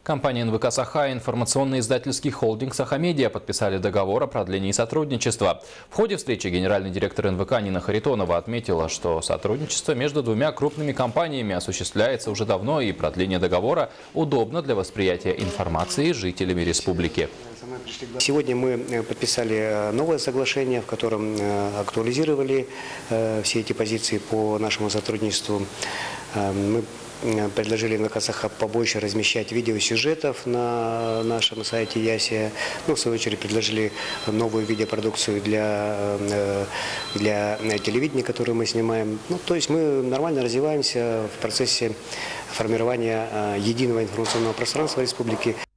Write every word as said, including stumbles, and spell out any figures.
Компания эн вэ ка «Саха» и информационно-издательский холдинг «Сахамедиа» подписали договор о продлении сотрудничества. В ходе встречи генеральный директор эн вэ ка Нина Харитонова отметила, что сотрудничество между двумя крупными компаниями осуществляется уже давно, и продление договора удобно для восприятия информации жителями республики. Сегодня мы подписали новое соглашение, в котором актуализировали все эти позиции по нашему сотрудничеству. Мы предложили эн вэ ка «Саха» побольше размещать видеосюжетов на нашем сайте Ясия. Ну, в свою очередь, предложили новую видеопродукцию для, для телевидения, которую мы снимаем. Ну, то есть мы нормально развиваемся в процессе формирования единого информационного пространства республики.